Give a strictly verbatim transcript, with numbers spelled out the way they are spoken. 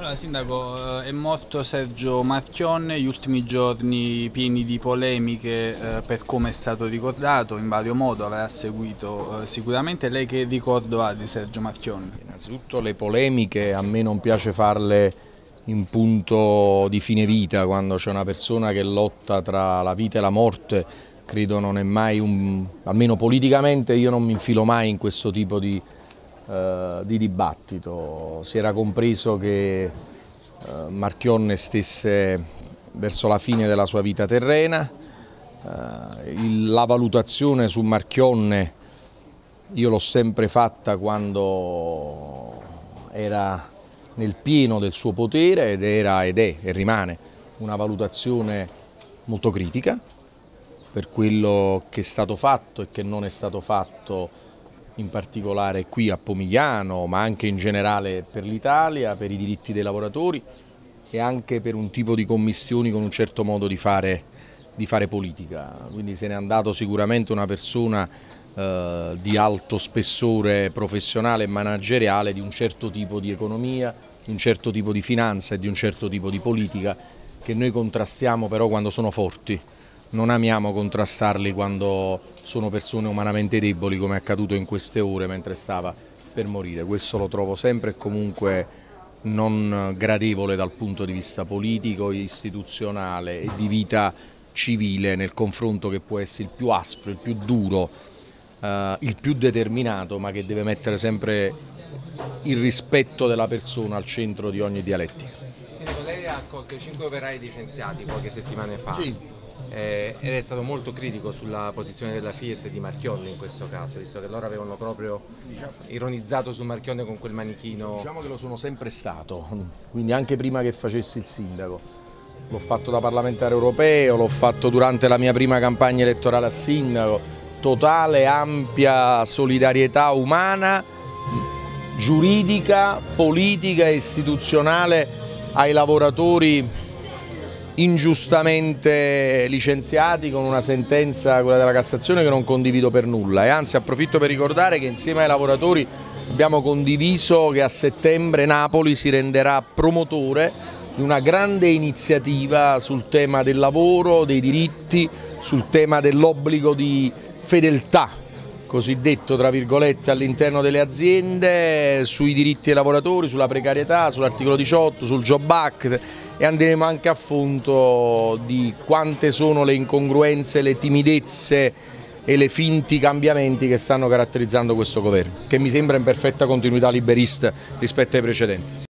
Allora, Sindaco, eh, è morto Sergio Marchionne, gli ultimi giorni pieni di polemiche eh, per come è stato ricordato, in vario modo avrà seguito eh, sicuramente. Lei che ricordo ha di Sergio Marchionne? Innanzitutto le polemiche a me non piace farle in punto di fine vita, quando c'è una persona che lotta tra la vita e la morte, credo non è mai un, almeno politicamente io non mi infilo mai in questo tipo di Uh, di dibattito. Si era compreso che uh, Marchionne stesse verso la fine della sua vita terrena, uh, il, la valutazione su Marchionne io l'ho sempre fatta quando era nel pieno del suo potere ed era ed è e rimane una valutazione molto critica per quello che è stato fatto e che non è stato fatto, in particolare qui a Pomigliano, ma anche in generale per l'Italia, per i diritti dei lavoratori e anche per un tipo di commissioni con un certo modo di fare, di fare politica. Quindi se n'è andato sicuramente una persona eh, di alto spessore professionale e manageriale, di un certo tipo di economia, di un certo tipo di finanza e di un certo tipo di politica che noi contrastiamo però quando sono forti. Non amiamo contrastarli quando sono persone umanamente deboli, come è accaduto in queste ore mentre stava per morire. Questo lo trovo sempre e comunque non gradevole dal punto di vista politico, istituzionale e di vita civile, nel confronto che può essere il più aspro, il più duro, eh, il più determinato, ma che deve mettere sempre il rispetto della persona al centro di ogni dialettica. Sindaco, lei ha accolto i cinque operai licenziati poche settimane fa. Sì. Eh, ed è stato molto critico sulla posizione della Fiat e di Marchionne in questo caso, visto che loro avevano proprio ironizzato su Marchionne con quel manichino. Diciamo che lo sono sempre stato, quindi anche prima che facessi il sindaco. L'ho fatto da parlamentare europeo, l'ho fatto durante la mia prima campagna elettorale a sindaco. Totale, ampia solidarietà umana, giuridica, politica e istituzionale ai lavoratori ingiustamente licenziati con una sentenza, quella della Cassazione, che non condivido per nulla, e anzi approfitto per ricordare che insieme ai lavoratori abbiamo condiviso che a settembre Napoli si renderà promotore di una grande iniziativa sul tema del lavoro, dei diritti, sul tema dell'obbligo di fedeltà cosiddetto tra virgolette all'interno delle aziende, sui diritti dei lavoratori, sulla precarietà, sull'articolo diciotto, sul Job Act, e andremo anche a fondo di quante sono le incongruenze, le timidezze e le finti cambiamenti che stanno caratterizzando questo governo, che mi sembra in perfetta continuità liberista rispetto ai precedenti.